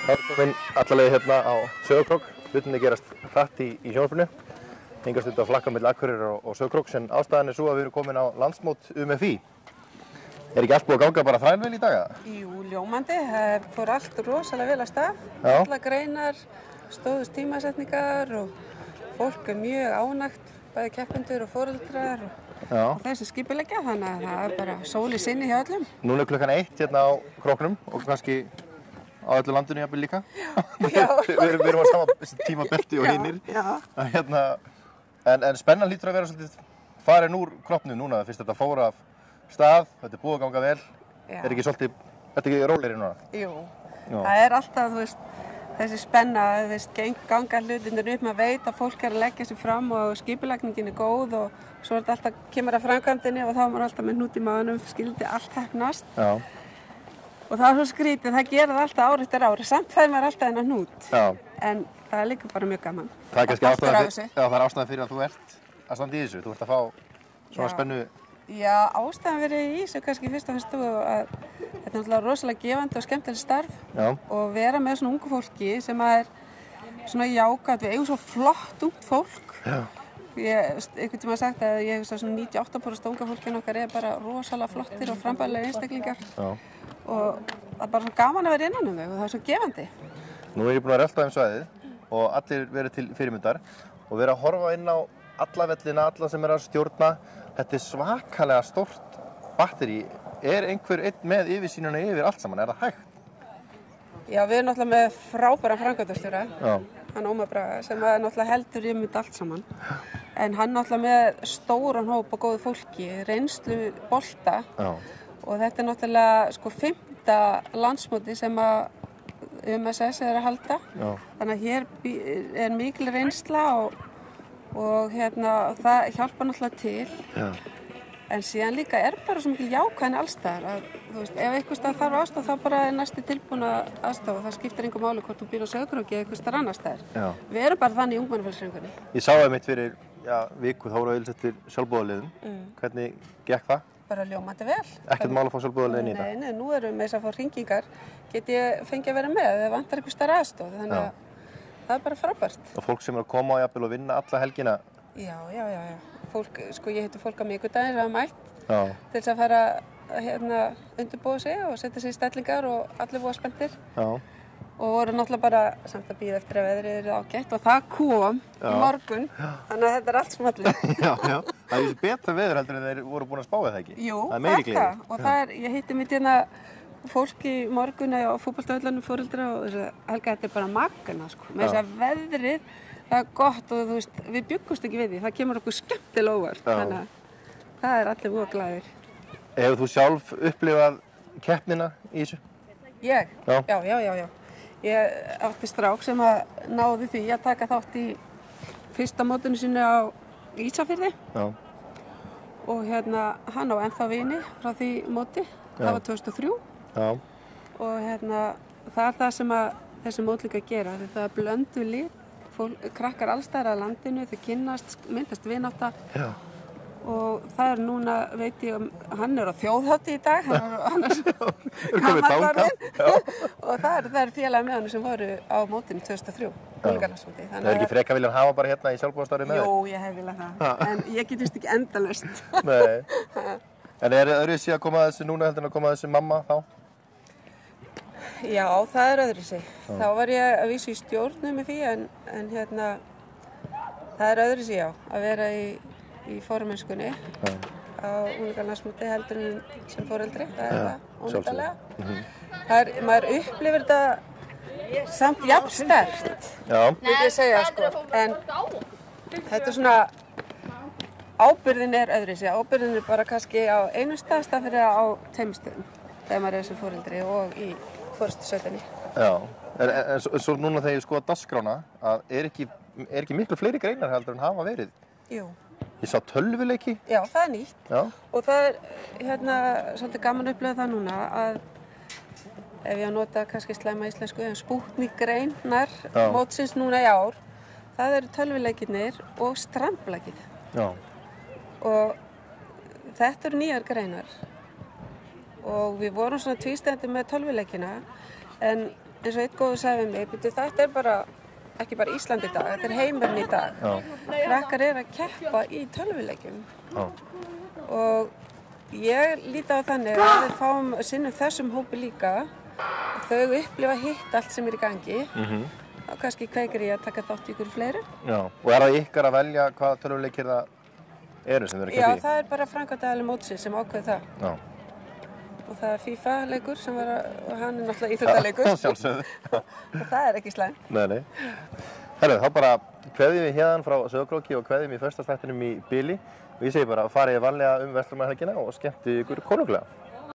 Þá erum við allavega hérna á Sauðárkrók. Hlutinni gerast hratt í sjónvarpinu. Hingast þetta að flakka milli Akureyrar og Sauðárkróks, en ástæðan svo að við erum komin á landsmót UMFÍ. Ekki allt búið að ganga bara þrælvel í dag? Jú, ljómandi. Það fór allt rosalega vel af stað. Alla greinar, stóðust tímasetningar og fólk mjög ánægt, bæði keppendur og foreldrar og þessi skipuleggja, þannig að það bara sól í sinni hjá öllum. Núna klukkan 1 hérna á Króknum og kannski á öllu landinu jafnvel líka. Já. Við erum á sama tímabelti og hinir. En spennan hlýtur að vera svolítið farin úr kroppnum núna, fyrst þetta fór af stað, þetta búið að ganga vel. Er þetta ekki rólegri núna? Jú, það alltaf, þú veist, þessi spenna, ganga hlutinir upp, maður veit að fólk að leggja sig fram og skipulagningin góð og svo alltaf kemur að framkvæmdinni og þá er maður alltaf með hnút í maganum, skildi allt heppnast. Já. Og það svo skrítið, það gerir það alltaf ár eftir ári, samt fær maður alltaf þennan hnút. Já. En það líka bara mjög gaman. Það kannski ástæða fyrir að þú ert að standa í þessu, þú ert að fá svona spennu. Já, ástæðan verið í þessu kannski fyrst og fremst að þetta náttúrulega rosalega gefandi og skemmtilegt starf og vera með svona ungu fólki sem svona jákvætt, við eigum svo flott ungt fólk. Einhvern tíma sagt að ég hef svona 98% unga fólkinn okkar bara rosalega flottir og frambærilegir einstaklingar og það bara svo gaman að vera innan þau og það svo gefandi. Nú ég búin að rölta svæðið og allir verið til fyrirmyndar og verið að horfa inn á alla vellina, alla sem að stjórna. Þetta svakalega stórt batteri. Einhver einn með yfirsýnuna yfir allt saman? Það hægt? Já, við erum náttúrulega með frábæran framkvæmdastjóra, hann Ómar Braga, sem náttúrulega heldur yfir allt saman. En hann náttúrulega með stóran hóp og góðu fólki, reynslu bolta og þetta náttúrulega 5. landsmóti sem að UMSS að halda. Þannig að hér mikil reynsla og það hjálpar náttúrulega til. En síðan líka bara svo mikil jákvæðni allstaðar að, þú veist, ef einhvers staðar þarf aðstoð þá bara næsti tilbúin að aðstoða og það skiptir engu máli hvort þú býr á Sauðárkróki eða einhvers staðar annars staðar. Við erum bara þannig í ungmennafélagshreyfingunni. Ég sá einmitt fyrir viku þá voru eftir sjálfboðaliðum. Hvernig gekk það? Bara ljómandi vel. Ekkert mál að fá sjálfboðaliðin í þetta? Nei, nú erum við að fá hringingar. Get ég fengið að vera með ef vantar einhvers staðar aðstoð, þannig að það bara frábært. Og fólk sem að koma á jafnvel og vinna alla helgina? Já. Fólk, ég hitti fólk á miðvikudaginn sem hafa mætt til þess að fara undirbúa sig og setja sig í stellingar og allir voru spenntir. Og voru náttúrulega bara samt að bíða eftir að veðrið er ágætt og það kom í morgun, þannig að þetta allt smallið. Já. Það er betra veður heldur en þeir voru búin að spá eða ekki? Jú, það er meiri gleði. Og ég hitti mitt fólk í morgun á fótboltavöllunum foreldra og Helga, þetta er bara magna, með þess að veðrið það er gott og þú veist, við bjuggumst ekki við því, það kemur okkur skemmtilega óvart, þannig að það er allir voða glaðir. Hefur þú sjálf upplifað keppnina í þessu? Ég? Já. Ég átti strák sem að náði því að taka þátt í fyrsta mótinu sinni á Ísafirði. Og hann á ennþá vini frá því móti, það var 2003. Og það er það sem að þessi mót líka gera, þetta er blöndu lið. Krakkar allstaðar að landinu, þau kynnast, myndast vinátta og það er núna, veit ég, hann er á þjóðhátíð í dag, hann er gammalvarinn og það er félagi með hann sem voru á mótinu 2003, unglingalandsmóti. Það er ekki freka viljan hafa bara hérna í sjálfboðastarfið með þér? Jú, ég hef viljað það, en ég getist ekki endalaust. Nei, en öðruvísi að koma að þessu núna heldur en að koma að þessu mamma þá? Já, það er öðruvísi. Þá var ég að vísu í stjórnum í því, en það er öðruvísi, að vera í formennskunni á unglingalandsmóti heldur en sem foreldri, það er það ónýttalega. Maður upplifir þetta samt jafn sterkt, myndi ég segja, en þetta er svona, ábyrgðin er öðruvísi, ábyrgðin er bara kannski á einu stað fyrir á tveimstöðum, þegar maður er sem foreldri og í forystusveitinni. Já, en svo núna þegar ég skoða dagskrána, að er ekki miklu fleiri greinar heldur en hafa verið? Jú. Ég sá tölvuleiki? Já, það er nýtt. Og það er svolítið gaman að upplifa það núna að ef ég nota kannski slæma íslensku, Spútnik-greinar mótsins núna í ár, það eru tölvuleikirnir og strandblakið. Og þetta eru nýjar greinar. Og við vorum svona tvístæðandi með tölvuleikina en eins og eitt góður sagði við mig, þetta bara ekki bara Ísland í dag, þetta heimurinn í dag. Krakkar að keppa í tölvuleikjum. Og ég líti á þannig að við fáum sinnum þessum hópi líka og þau upplifa hitt allt sem í gangi og kannski kveikir ég að taka þátt í ykkur fleiri. Já, og það ykkar að velja hvaða tölvuleikir það eru sem þau eru að keppa í? Já, það bara framkvæmdaraðili mótsins sem ákveður það. Já. Og það FIFA-leikur sem og hann náttúrulega íþróttaleikur. Sjálfsögðu. Og það ekki slæmt. Nei. Herru, þá bara kveðjum við héðan frá Sauðárkróki og kveðjum í föstudagþættinum í bili. Og ég segi bara farið varlega verslunarmannahelgina og skemmtið ykkur konunglega.